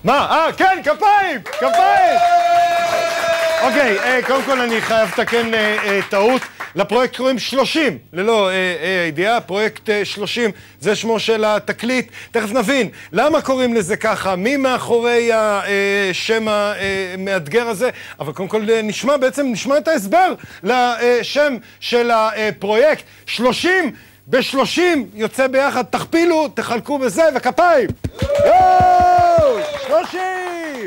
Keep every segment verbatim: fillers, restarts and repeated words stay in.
מה? אה, כן, כפיים! כפיים! אוקיי, קודם כל אני חייב לתקן טעות. לפרויקט קוראים שלושים, ללא הידיעה, פרויקט שלושים, זה שמו של התקליט. תכף נבין, למה קוראים לזה ככה? מי מאחורי השם המאתגר הזה? אבל קודם כל נשמע, בעצם נשמע את ההסבר לשם של הפרויקט. שלושים ב-שלושים יוצא ביחד, תכפילו, תחלקו בזה, וכפיים! יואו! שלושים!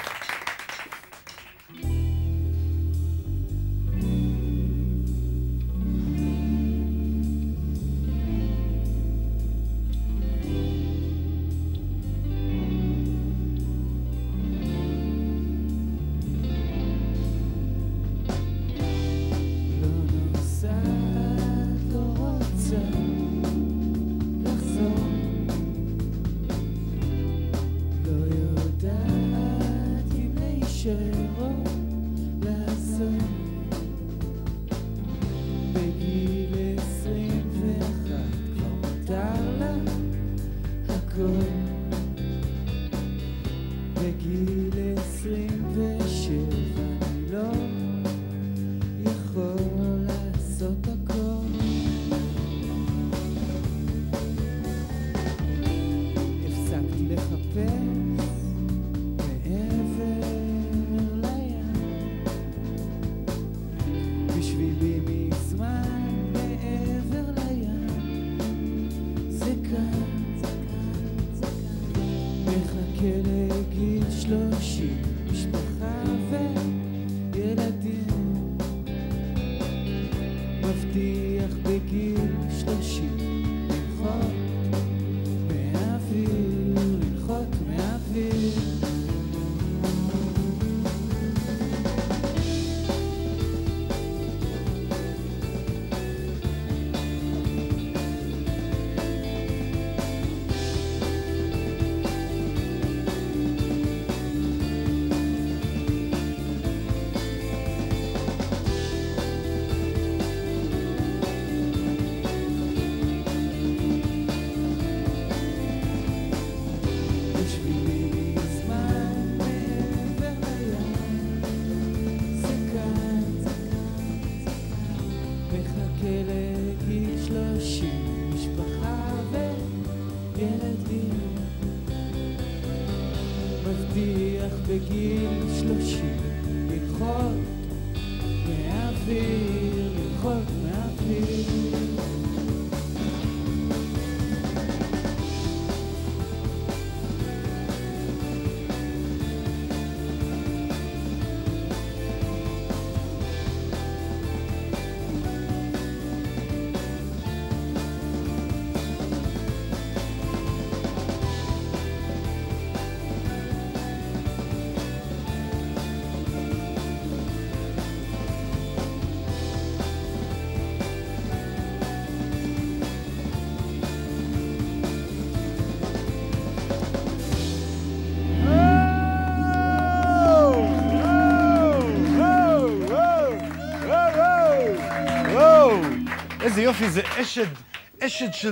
איזה יופי, זה אשד, אשד של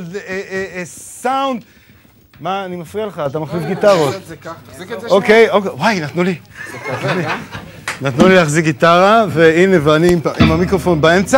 סאונד. מה, אני מפריע לך? אתה מחליף גיטרות. אוקיי, אוקיי, וואי, נתנו לי. נתנו לי להחזיק גיטרה, והנה, ואני עם המיקרופון באמצע.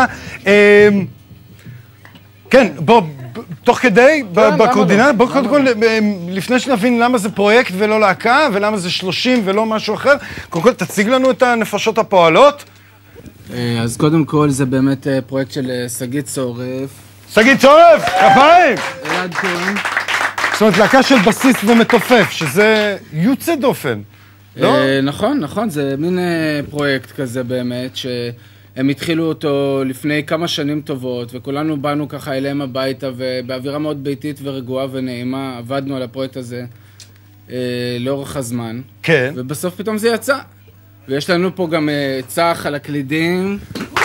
כן, בוא, תוך כדי, בקורדינט, בוא קודם כל, לפני שנבין למה זה פרויקט ולא להקה, ולמה זה שלושים ולא משהו אחר, קודם כל תציג לנו את הנפשות הפועלות. אז קודם כל זה באמת פרויקט של שגית צורף. שגית צורף! כפיים! אלעד כהן. זאת אומרת, להקה של בסיס ומתופף, שזה יוצא דופן, לא? נכון, נכון, זה מין פרויקט כזה באמת, שהם התחילו אותו לפני כמה שנים טובות, וכולנו באנו ככה אליהם הביתה, ובאווירה מאוד ביתית ורגועה ונעימה, עבדנו על הפרויקט הזה לאורך הזמן. כן. ובסוף פתאום זה יצא. ויש לנו פה גם צח על הקלידים.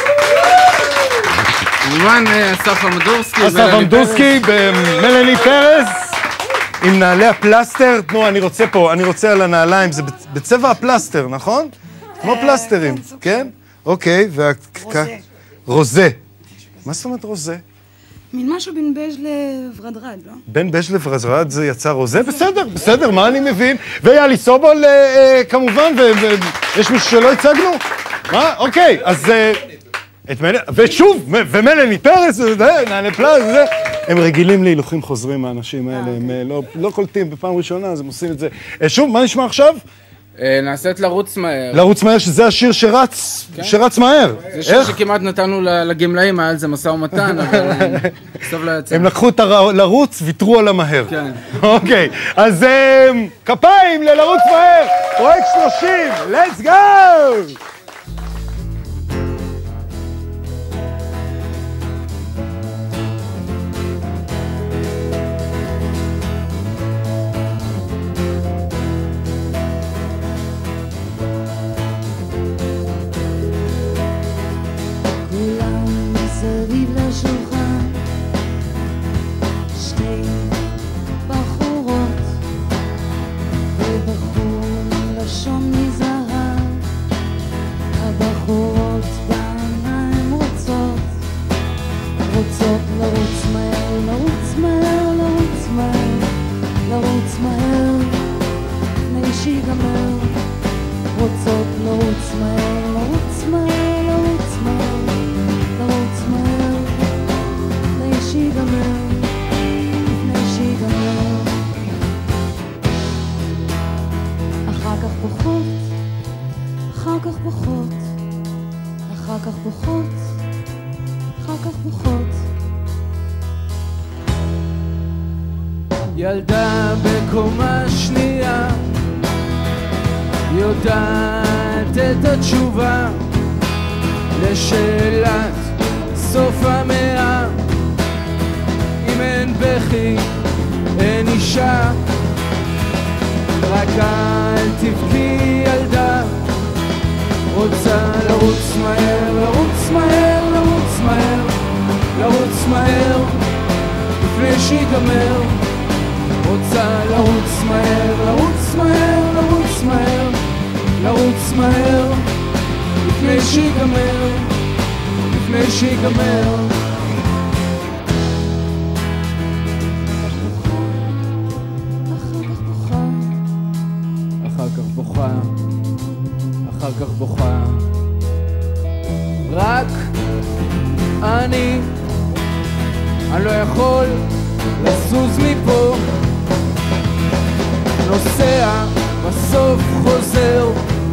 כמובן, אסף עמדורסקי. אסף עמדורסקי במלאני פרס. עם נעלי הפלסטר. תנו, אני רוצה פה, אני רוצה על הנעליים. זה בצבע הפלסטר, נכון? כמו פלסטרים, כן? אוקיי, וה... רוזה. רוזה. מה זאת אומרת רוזה? מין משהו בין בז' לוורדרד, לא? בין בז' לוורדרד זה יצא רוזה? בסדר, בסדר, מה אני מבין? ויאלי סובול כמובן, ויש מישהו שלא הצגנו? מה? אוקיי, אז... ושוב, ומלני פרס, נענה פלאז', הם רגילים להילוכים חוזרים מהאנשים האלה, הם לא קולטים בפעם ראשונה, אז הם עושים את זה. שוב, מה נשמע עכשיו? נעשית לרוץ מהר. לרוץ מהר, שזה השיר שרץ, שרץ מהר. זה שיר שכמעט נתנו לגמלאים, היה על זה משא ומתן, אבל בסוף לא יצא. הם לקחו את לרוץ, ויתרו על המהר. כן. אוקיי, אז כפיים ללרוץ מהר, פרויקט שלושים, let's go! ילדה בקומה שנייה יודעת את התשובה לשאלת סוף המאה. אם אין בכי אין אישה, רק אל תבכי ילדה, רוצה לרוץ מהר, לרוץ מהר, לרוץ מהר, לרוץ מהר לפני שיגמר. רוצה לרוץ מהר, לרוץ מהר, לרוץ מהר, לרוץ מהר לפני שיגמר, לפני שיגמר. אחר כך בוכה, אחר כך בוכה, רק אני, אני לא יכול לזוז מפה, נוסע, בסוף חוזר,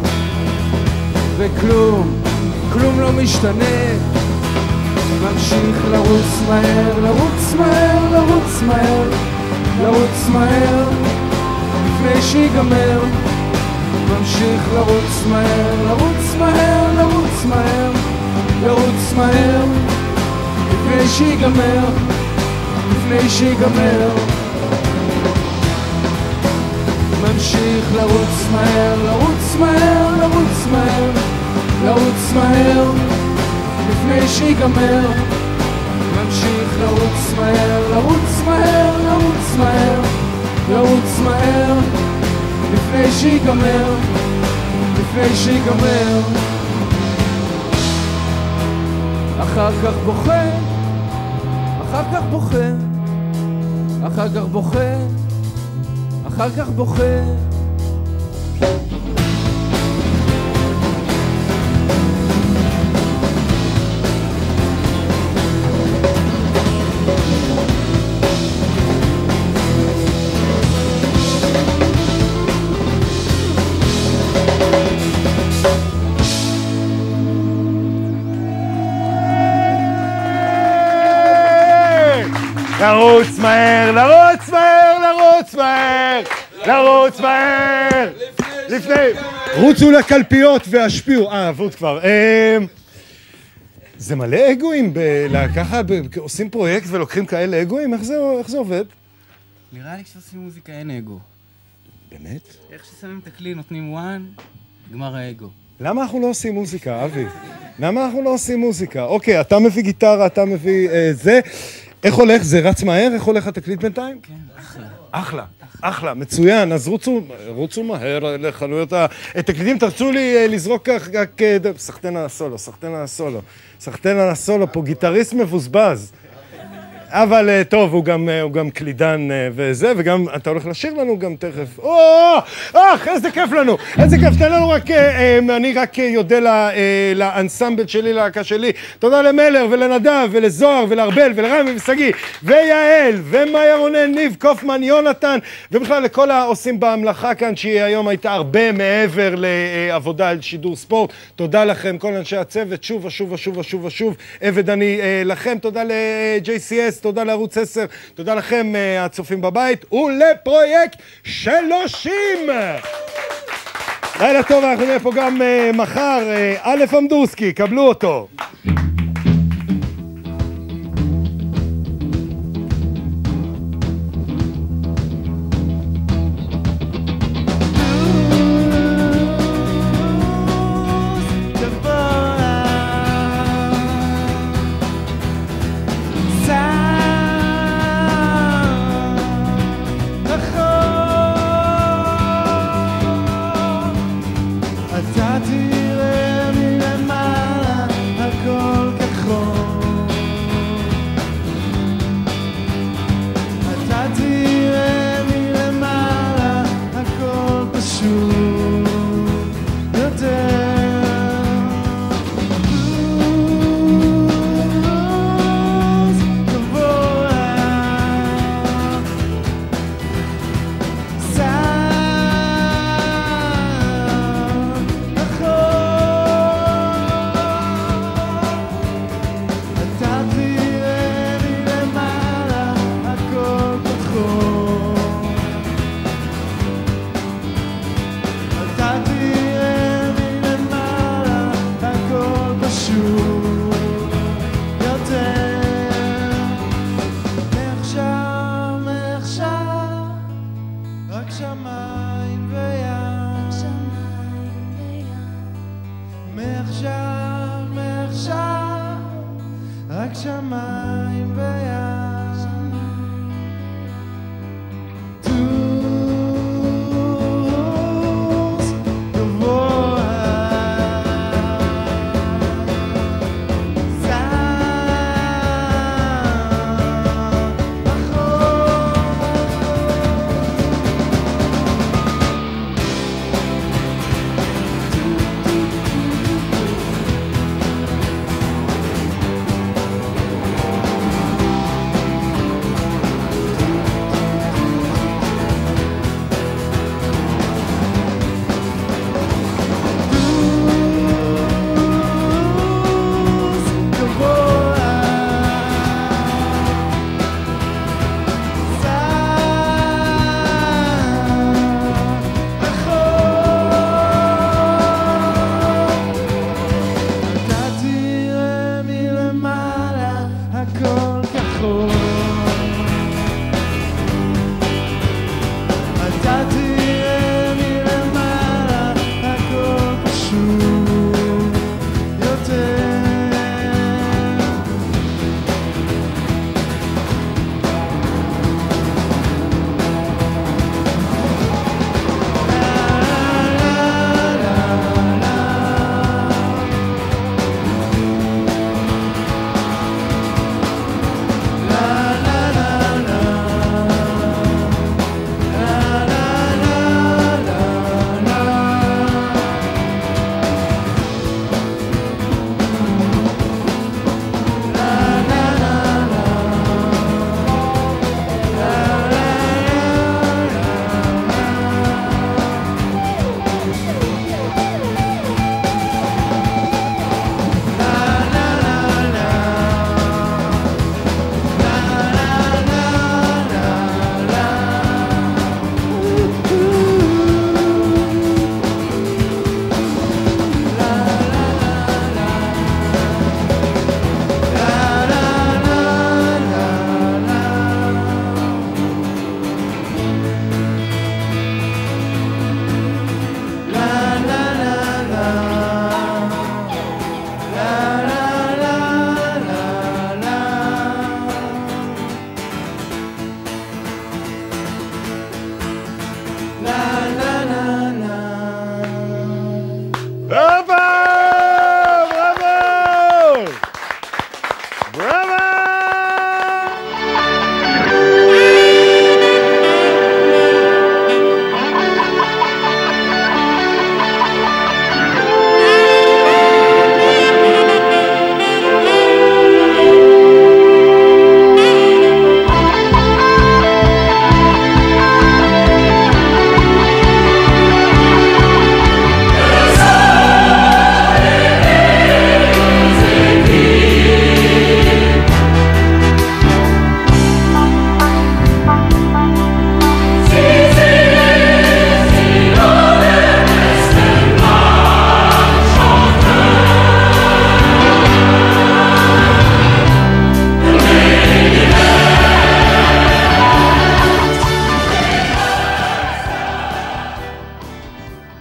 וכלום, כלום לא משתנה. ממשיך לרוץ מהר, לרוץ מהר, לרוץ מהר, לרוץ מהר לפני שיגמר. ממשיך לרוץ מהר, לרוץ מהר, לרוץ מהר, לרוץ מהר לפני שיגמר, לפני שיגמר. ממשיך לרוץ מהר, לרוץ מהר, לרוץ מהר, לרוץ מהר לפני שיגמר. ממשיך לרוץ מהר, לרוץ מהר, לרוץ מהר, לרוץ מהר לפני שיגמר, לפני שיגמר. אחר כך בוכה, אחר כך בוכה, אחר כך בוכה, אחר כך בוכה. לרוץ מהר, לרוץ מהר, לרוץ מהר, לרוץ מהר, לפני, רוצו לקלפיות והשפיעו, אה, עבוד כבר. זה מלא אגואים, ככה עושים פרויקט ולוקחים כאלה אגואים, איך זה עובד? נראה לי כשעושים מוזיקה אין אגו. באמת? איך ששמים את הכלי נותנים וואן, נגמר האגו. למה אנחנו לא עושים מוזיקה, אבי? למה אנחנו לא עושים מוזיקה? אוקיי, אתה מביא גיטרה, אתה מביא זה. איך הולך? זה רץ מהר? איך הולך התקליט בינתיים? כן, אחלה. אחלה, אחלה, מצוין. אז רוצו, רוצו מהר לחנויות התקליטים. תרצו לי לזרוק כך, סחטן על הסולו, סחטן על הסולו. סחטן על הסולו, פה גיטריסט מבוזבז. אבל טוב, הוא גם, הוא גם קלידן וזה, וגם אתה הולך לשיר לנו גם תכף. או, אך, איזה כיף לנו, איזה כיף, תן לנו רק, אני רק יודע לה, לאנסמבל שלי, להקה שלי. תודה למלר ולנדב ולזוהר ולארבל ולרמי וסגי ויעל ומאיה רונן, ניב, קופמן, יונתן, ובכלל לכל העושים בהמלאכה כאן, שהיא היום הייתה הרבה מעבר לעבודה על שידור ספורט. תודה לכם, כל אנשי הצוות, שוב ושוב ושוב ושוב ושוב. עבד אני לכם, תודה ל-ג'יי סי אס, תודה לערוץ עשר, תודה לכם הצופים בבית, ולפרויקט שלושים. לילה טוב, אנחנו נהיה פה גם מחר. א' אמדורסקי, קבלו אותו. I